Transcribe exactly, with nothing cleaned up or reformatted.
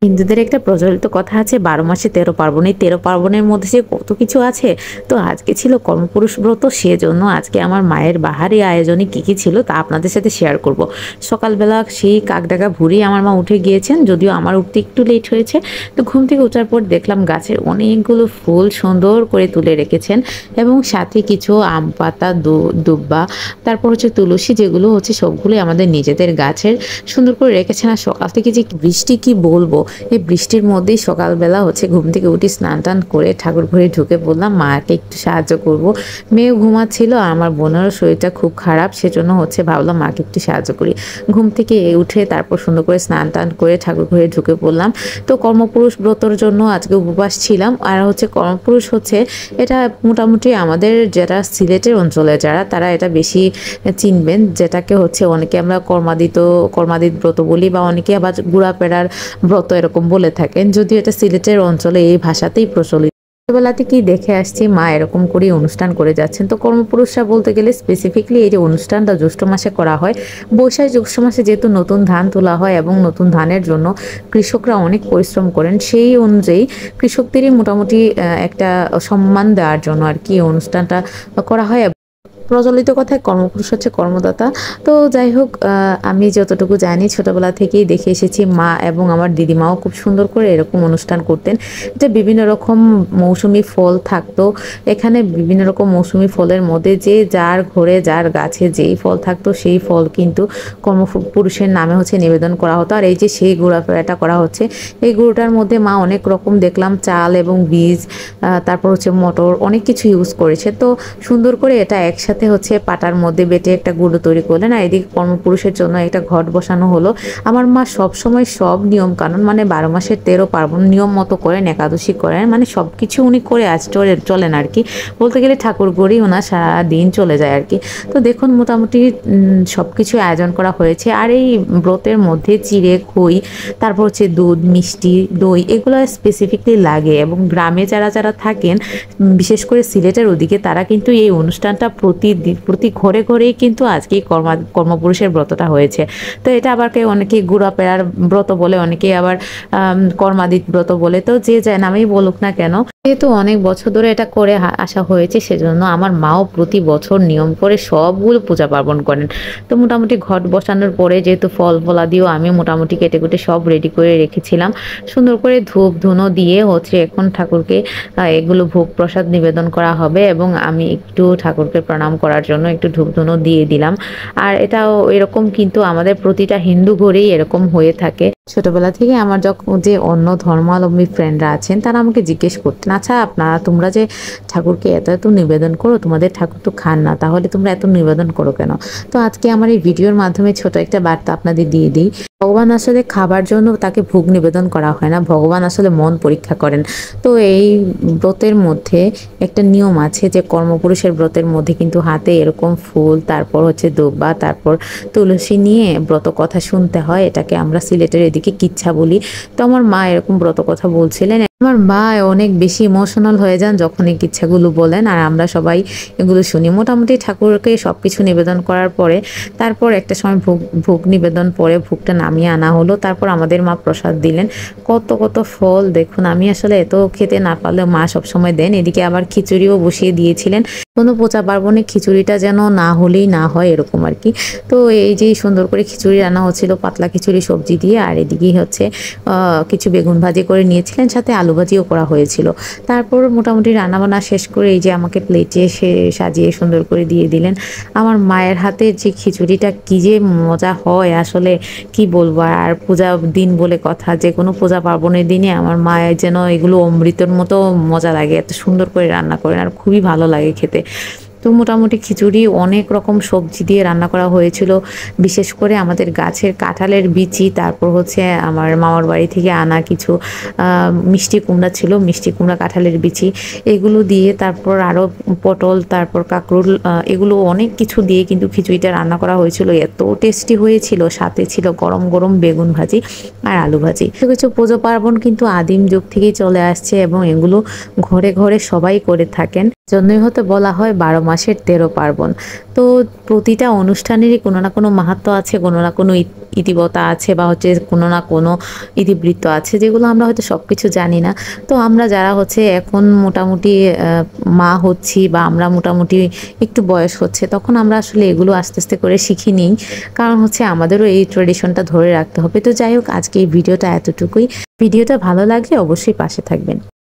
হিন্দুদের একটা প্রচলিত কথা আছে, বারো মাসে তেরো পার্বণ। এই তেরো পার্বণের মধ্যে যে কত কিছু আছে। তো আজকে ছিল কর্মপুরুষ ব্রত, সেজন্য আজকে আমার মায়ের বাহারি আয়োজনে কি কি ছিল তা আপনাদের সাথে শেয়ার করব। সকালবেলা সেই কাকডাকা ভুরি আমার মা উঠে গিয়েছেন, যদিও আমার উঠতে একটু লেট হয়েছে। তো ঘুম থেকে ওঠার পর দেখলাম গাছের অনেকগুলো ফুল সুন্দর করে তুলে রেখেছেন, এবং সাথে কিছু আম পাতা, দুব্বা, তারপর হচ্ছে তুলসী, যেগুলো হচ্ছে সবগুলোই আমাদের নিজেদের গাছের, সুন্দর করে রেখেছেন। আর সকাল থেকে যে বৃষ্টি কি বলবো, এই বৃষ্টির মধ্যেই সকালবেলা হচ্ছে ঘুম থেকে উঠি, স্নান টান করে ঠাকুর ঘরে ঢুকে বললাম মাকে একটু সাহায্য করব। মেয়েও ঘুমাচ্ছিল আর আমার বোনেরও শরীরটা খুব খারাপ, সেজন্য হচ্ছে ভাবলাম মাকে একটু সাহায্য করি। ঘুম থেকে উঠে তারপর সুন্দর করে স্নান টান করে ঠাকুর ঘরে ঢুকে পড়লাম। তো কর্মপুরুষ ব্রতর জন্য আজকে উপবাস ছিলাম। আর হচ্ছে কর্মপুরুষ হচ্ছে এটা মোটামুটি আমাদের যারা সিলেটের অঞ্চলে যারা, তারা এটা বেশি চিনবেন, যেটাকে হচ্ছে অনেকে আমরা কর্মাদিত কর্মাদিত ব্রত বলি, বা অনেকে আবার গুড়াপেড়ার ব্রত এরকম বলে থাকেন, যদিও এটা সিলেটের অঞ্চলে এই ভাষাতেই প্রচলিত। ছোটবেলাতে কি দেখে আসছি মা এরকম করে অনুষ্ঠান করে যাচ্ছেন। তো কর্মপুরুষরা বলতে গেলে স্পেসিফিকলি এই যে অনুষ্ঠানটা জ্যৈষ্ঠ মাসে করা হয়, বৈশাখ জ্যৈষ্ঠ মাসে যেহেতু নতুন ধান তোলা হয় এবং নতুন ধানের জন্য কৃষকরা অনেক পরিশ্রম করেন, সেই অনুযায়ী কৃষকদেরই মোটামুটি একটা সম্মান দেওয়ার জন্য আর কি অনুষ্ঠানটা করা হয়। প্রচলিত কথায় কর্মপুরুষ হচ্ছে কর্মদাতা। তো যাই হোক, আমি যতটুকু জানি ছোটবেলা থেকেই দেখে এসেছি মা এবং আমার দিদিমাও খুব সুন্দর করে এরকম অনুষ্ঠান করতেন। এটা বিভিন্ন রকম মৌসুমি ফল থাকতো এখানে, বিভিন্ন রকম মৌসুমি ফলের মধ্যে যে যার ঘরে যার গাছে যেই ফল থাকতো সেই ফল কিন্তু কর্মপুরুষের নামে হচ্ছে নিবেদন করা হতো। আর এই যে সেই গুঁড়াটা করা হচ্ছে, এই গুঁড়োটার মধ্যে মা অনেক রকম দেখলাম চাল এবং বীজ, তারপর হচ্ছে মটর, অনেক কিছু ইউজ করেছে। তো সুন্দর করে এটা একসাথে হচ্ছে পাটার মধ্যে বেটে একটা গুঁড়ো তৈরি করলেন। আর এদিকে কর্মপুরুষের জন্য একটা ঘট বসানো হলো। আমার মা সব সময় সব নিয়ম কানুন, মানে বারো মাসের তেরো পার্বণ নিয়ম মতো করেন, একাদশী করেন, মানে সব কিছু উনি করে আজ চলেন আর কি। বলতে গেলে ঠাকুর গড়ি ওনার সারা দিন চলে যায় আর কি। তো দেখুন মোটামুটি সব কিছু আয়োজন করা হয়েছে। আর এই ব্রতের মধ্যে চিড়ে, খই, তারপর হচ্ছে দুধ, মিষ্টি, দই, এগুলো স্পেসিফিকলি লাগে। এবং গ্রামে যারা যারা থাকেন, বিশেষ করে সিলেটের ওদিকে, তারা কিন্তু এই অনুষ্ঠানটা প্রতি প্রতি ঘরে ঘরেই কিন্তু আজকে কর্মা কর্মপুরুষের ব্রতটা হয়েছে। তো এটা আবার কেউ অনেকেই গুড়াপেড়ার ব্রত বলে, অনেকেই আবার কর্মাদিত ব্রত বলে। তো যে যায় নামেই বলুক না কেন, যেহেতু অনেক বছর ধরে এটা করে আসা হয়েছে, সেজন্য আমার মাও প্রতি বছর নিয়ম করে সবগুলো পূজা পার্বণ করেন। তো মোটামুটি ঘট বসানোর পরে যেহেতু ফল ফলা দিয়েও আমি মোটামুটি কেটে কুটে সব রেডি করে রেখেছিলাম, সুন্দর করে ধূপ ধুনো দিয়ে হচ্ছে এখন ঠাকুরকে এগুলো ভোগ প্রসাদ নিবেদন করা হবে। এবং আমি একটু ঠাকুরকে প্রণাম করার জন্য একটু ধূপ ধুনো দিয়ে দিলাম। আর এটাও এরকম কিন্তু আমাদের প্রতিটা হিন্দু ঘরেই এরকম হয়ে থাকে। ছোটবেলা থেকে আমার যখন যে অন্য ধর্মাবলম্বী ফ্রেন্ডরা আছেন, তারা আমাকে জিজ্ঞেস করতেন, আচ্ছা আপনারা তোমরা যে ঠাকুরকে এত এত নিবেদন করো, তোমাদের ঠাকুর তো খান না, তাহলে তোমরা এত নিবেদন করো কেন? তো আজকে আমার এই ভিডিওর মাধ্যমে ছোট একটা বার্তা আপনাদের দিয়ে দিই। ভগবান আসলে খাবার জন্য তাকে ভোগ নিবেদন করা হয় না, ভগবান আসলে মন পরীক্ষা করেন। তো এই ব্রতের মধ্যে একটা নিয়ম আছে যে কর্মপুরুষের ব্রতের মধ্যে কিন্তু হাতে এরকম ফুল, তারপর হচ্ছে দুব্বা, তারপর তুলসী নিয়ে ব্রত কথা শুনতে হয়। এটাকে আমরা সিলেটের এদিকে কিচ্ছা বলি। তো আমার মা এরকম ব্রত কথা বলছিলেন। আমার মা অনেক বেশি ইমোশনাল হয়ে যান যখন এই কিচ্ছাগুলো বলেন, আর আমরা সবাই এগুলো শুনি। মোটামুটি ঠাকুরকে সব কিছু নিবেদন করার পরে তারপর একটা সময় ভোগ ভোগ নিবেদন পরে ভোগটা নামিয়ে আনা হলো। তারপর আমাদের মা প্রসাদ দিলেন, কত কত ফল দেখুন। আমি আসলে এত খেতে না পারলেও মা সবসময় দেন। এদিকে আবার খিচুড়িও বসিয়ে দিয়েছিলেন, কোনো পূজা পার্বণে খিচুড়িটা যেন না হলেই না হয় এরকম আর কি। তো এই যে সুন্দর করে খিচুড়ি রান্না হচ্ছিল, পাতলা খিচুড়ি সবজি দিয়ে। আর এদিকেই হচ্ছে কিছু বেগুন ভাজি করে নিয়েছিলেন, সাথে আলু ভাজিও করা হয়েছিল। তারপর মোটামুটি রান্নাবান্না শেষ করে এই যে আমাকে প্লেটে সে সাজিয়ে সুন্দর করে দিয়ে দিলেন। আমার মায়ের হাতে যে খিচুড়িটা কি যে মজা হয় আসলে কি বলবো। আর পূজা দিন বলে কথা, যে কোনো পূজা পার্বণের দিনে আমার মায়ের যেন এগুলো অমৃতের মতো মজা লাগে, এত সুন্দর করে রান্না করেন আর খুবই ভালো লাগে খেতে। তো মোটামুটি খিচুড়ি অনেক রকম সবজি দিয়ে রান্না করা হয়েছিল, বিশেষ করে আমাদের গাছের কাঁঠালের বিচি, তারপর হচ্ছে আমার মামার বাড়ি থেকে আনা কিছু মিষ্টি কুমড়া ছিল, মিষ্টি কুমড়া কাঁঠালের বিচি, এগুলো দিয়ে, তারপর আরও পটল, তারপর কাঁকরোল, এগুলো অনেক কিছু দিয়ে কিন্তু খিচুড়িটা রান্না করা হয়েছিল। এত টেস্টি হয়েছিল, সাথে ছিল গরম গরম বেগুন ভাজি আর আলু ভাজি। কিছু কিছু পুজো পার্বণ কিন্তু আদিম যুগ থেকেই চলে আসছে এবং এগুলো ঘরে ঘরে সবাই করে থাকেন, জন্যই হতে বলা হয় বারো মাস মাসের তেরো পার্বণ। তো প্রতিটা অনুষ্ঠানেরই কোনো না কোনো মাহাত্ম্য আছে, কোনো না কোনো ইতিবতা আছে বা হচ্ছে কোনো না কোনো ইতিবৃত্ত আছে, যেগুলো আমরা হয়তো সব কিছু জানি না। তো আমরা যারা হচ্ছে এখন মোটামুটি মা হচ্ছি বা আমরা মোটামুটি একটু বয়স হচ্ছে, তখন আমরা আসলে এগুলো আস্তে আস্তে করে শিখি নিই, কারণ হচ্ছে আমাদেরও এই ট্রেডিশনটা ধরে রাখতে হবে। তো যাই হোক, আজকে এই ভিডিওটা এতটুকুই। ভিডিওটা ভালো লাগলে অবশ্যই পাশে থাকবেন।